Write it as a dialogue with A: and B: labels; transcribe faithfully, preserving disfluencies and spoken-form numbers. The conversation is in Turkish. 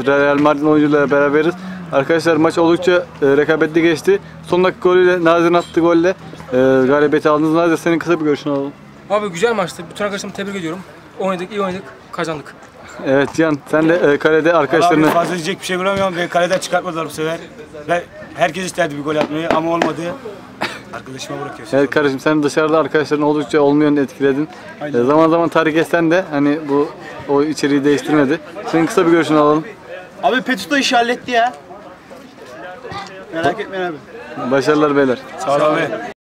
A: Real Madrid oyuncularıyla beraberiz. Arkadaşlar maç oldukça e, rekabetli geçti. Son dakika golüyle, Nazır'ın attığı golle e, galibiyeti aldınız. Nazır, senin kısa bir görüşünü alalım.
B: Abi güzel maçtı. Bütün arkadaşlarımı tebrik ediyorum. Oynadık, iyi oynadık, kazandık.
A: Evet Cihan, sen de e, kalede arkadaşlarını...
C: Abi fazla diyecek bir şey bulamıyorum. Beni kaleden çıkartmadılar bu sefer. Ben, herkes isterdi bir gol atmayı ama olmadı. Arkadaşıma bırakıyorsun.
A: Evet kardeşim, sen dışarıda arkadaşların oldukça olumlu yönde etkiledin. E, zaman zaman tahrik etsen de hani bu o içeriği değiştirmedi. Senin kısa bir görüşünü alalım.
D: Abi Petuto işi halletti ya. Merak etmeyin abi.
A: Başarılar beyler.
C: Sağ ol abi.